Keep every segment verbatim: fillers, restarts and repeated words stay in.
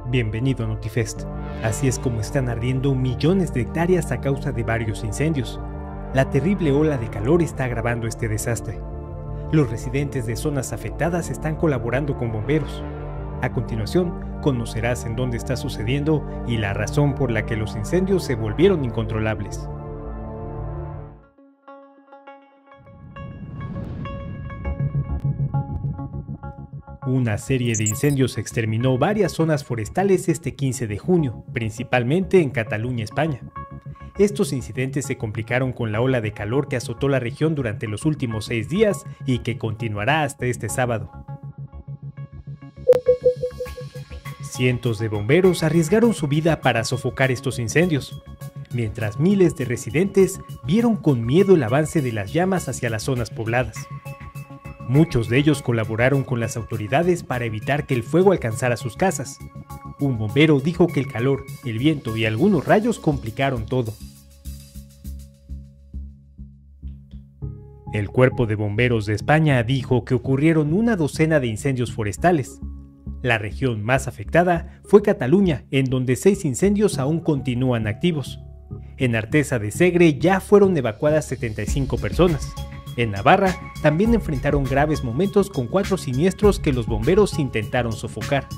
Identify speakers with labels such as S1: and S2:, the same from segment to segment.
S1: Bienvenido a Notifest. Así es como están ardiendo millones de hectáreas a causa de varios incendios. La terrible ola de calor está agravando este desastre. Los residentes de zonas afectadas están colaborando con bomberos. A continuación, conocerás en dónde está sucediendo y la razón por la que los incendios se volvieron incontrolables. Una serie de incendios exterminó varias zonas forestales este quince de junio, principalmente en Cataluña, España. Estos incidentes se complicaron con la ola de calor que azotó la región durante los últimos seis días y que continuará hasta este sábado. Cientos de bomberos arriesgaron su vida para sofocar estos incendios, mientras miles de residentes vieron con miedo el avance de las llamas hacia las zonas pobladas. Muchos de ellos colaboraron con las autoridades para evitar que el fuego alcanzara sus casas. Un bombero dijo que el calor, el viento y algunos rayos complicaron todo. El Cuerpo de Bomberos de España dijo que ocurrieron una docena de incendios forestales. La región más afectada fue Cataluña, en donde seis incendios aún continúan activos. En Artesa de Segre ya fueron evacuadas setenta y cinco personas. En Navarra también enfrentaron graves momentos con cuatro siniestros que los bomberos intentaron sofocar.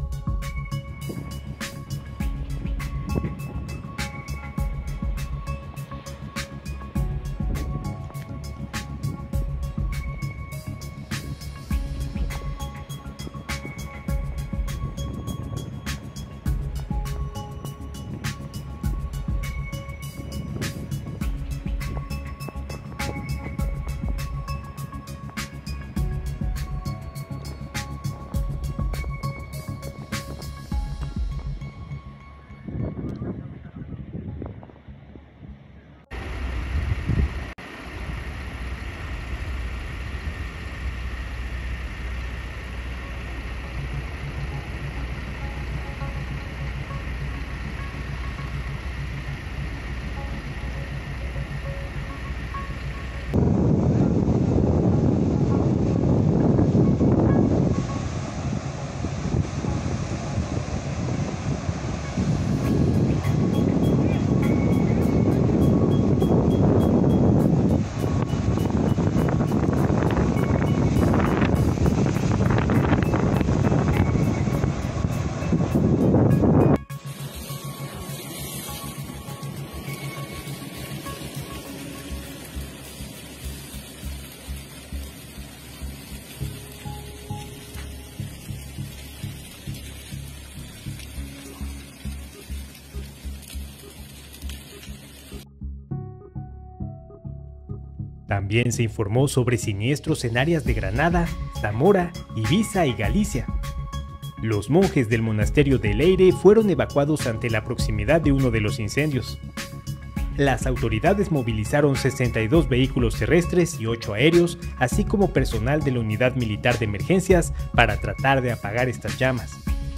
S1: También se informó sobre siniestros en áreas de Granada, Zamora, Ibiza y Galicia. Los monjes del monasterio de Leire fueron evacuados ante la proximidad de uno de los incendios. Las autoridades movilizaron sesenta y dos vehículos terrestres y ocho aéreos, así como personal de la Unidad Militar de Emergencias para tratar de apagar estas llamas.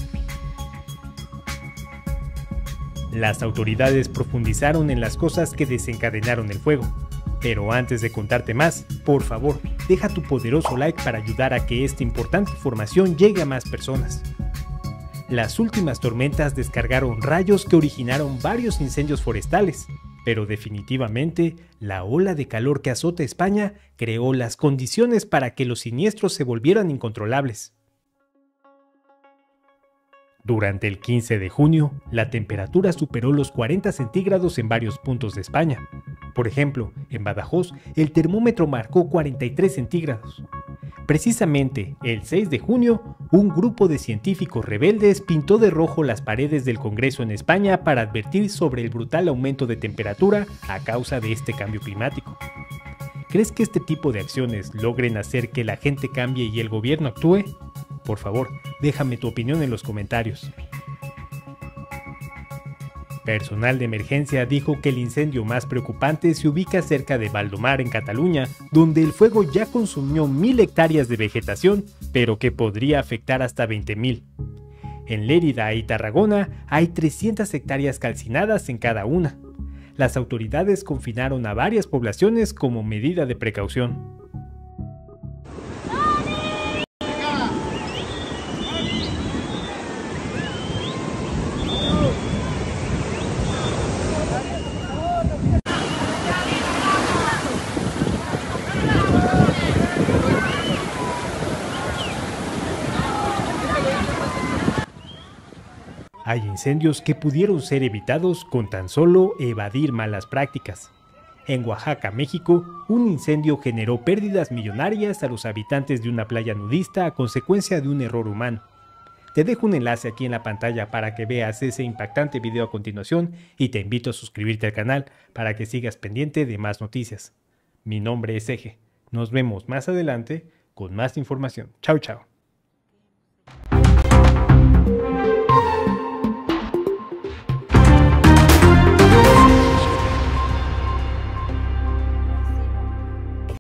S1: Las autoridades profundizaron en las causas que desencadenaron el fuego. Pero antes de contarte más, por favor, deja tu poderoso like para ayudar a que esta importante información llegue a más personas. Las últimas tormentas descargaron rayos que originaron varios incendios forestales, pero definitivamente la ola de calor que azota España creó las condiciones para que los siniestros se volvieran incontrolables. Durante el quince de junio, la temperatura superó los cuarenta centígrados en varios puntos de España. Por ejemplo, en Badajoz, el termómetro marcó cuarenta y tres centígrados. Precisamente, el seis de junio, un grupo de científicos rebeldes pintó de rojo las paredes del Congreso en España para advertir sobre el brutal aumento de temperatura a causa de este cambio climático. ¿Crees que este tipo de acciones logren hacer que la gente cambie y el gobierno actúe? Por favor, déjame tu opinión en los comentarios. Personal de emergencia dijo que el incendio más preocupante se ubica cerca de Valdomar, en Cataluña, donde el fuego ya consumió mil hectáreas de vegetación, pero que podría afectar hasta veinte mil. En Lérida y Tarragona hay trescientas hectáreas calcinadas en cada una. Las autoridades confinaron a varias poblaciones como medida de precaución. Hay incendios que pudieron ser evitados con tan solo evadir malas prácticas. En Oaxaca, México, un incendio generó pérdidas millonarias a los habitantes de una playa nudista a consecuencia de un error humano. Te dejo un enlace aquí en la pantalla para que veas ese impactante video a continuación y te invito a suscribirte al canal para que sigas pendiente de más noticias. Mi nombre es Eje. Nos vemos más adelante con más información. Chao, chao.